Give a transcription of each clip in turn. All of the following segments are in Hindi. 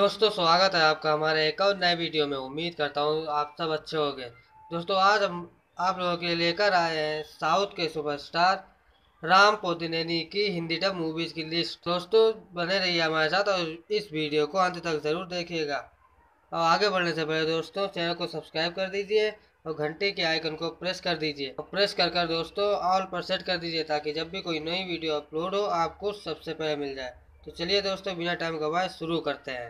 दोस्तों स्वागत है आपका हमारे एक और नए वीडियो में। उम्मीद करता हूँ आप सब अच्छे होंगे। दोस्तों आज हम आप लोगों के लिए लेकर आए हैं साउथ के सुपरस्टार राम पोथिनेनी की हिंदी डब मूवीज की लिस्ट। दोस्तों बने रहिए हमारे साथ और इस वीडियो को अंत तक जरूर देखिएगा। और आगे बढ़ने से पहले दोस्तों चैनल को सब्सक्राइब कर दीजिए और घंटे के आइकन को प्रेस कर दीजिए और प्रेस कर दोस्तों ऑल पर सेट कर दीजिए ताकि जब भी कोई नई वीडियो अपलोड हो आपको सबसे पहले मिल जाए। तो चलिए दोस्तों बिना टाइम गवाए शुरू करते हैं।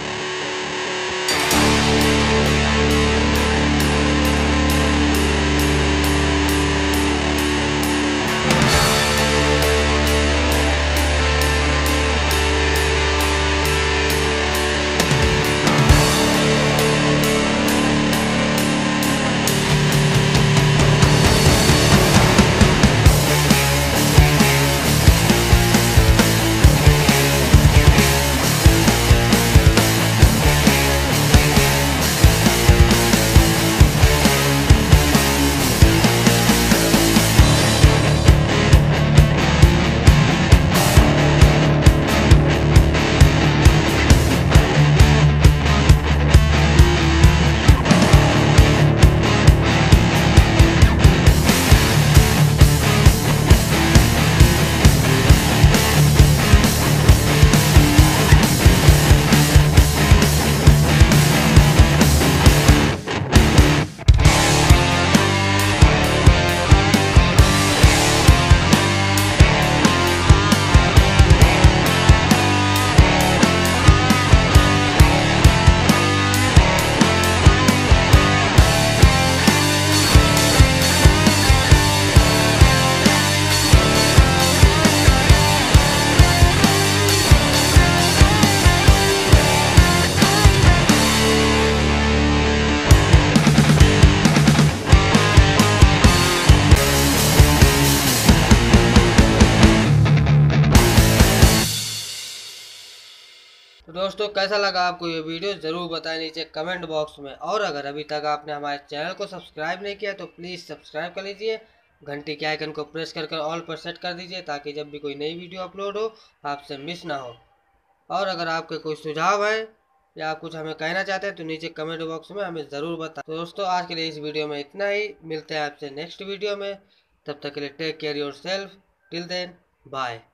तो दोस्तों कैसा लगा आपको ये वीडियो ज़रूर बताएं नीचे कमेंट बॉक्स में। और अगर अभी तक आपने हमारे चैनल को सब्सक्राइब नहीं किया तो प्लीज़ सब्सक्राइब कर लीजिए, घंटी के आइकन को प्रेस कर ऑल पर सेट कर दीजिए ताकि जब भी कोई नई वीडियो अपलोड हो आपसे मिस ना हो। और अगर आपके कोई सुझाव है या आप कुछ हमें कहना चाहते हैं तो नीचे कमेंट बॉक्स में हमें ज़रूर बताएं। तो दोस्तों आज के लिए इस वीडियो में इतना ही, मिलते हैं आपसे नेक्स्ट वीडियो में। तब तक के लिए take care yourself, till then bye.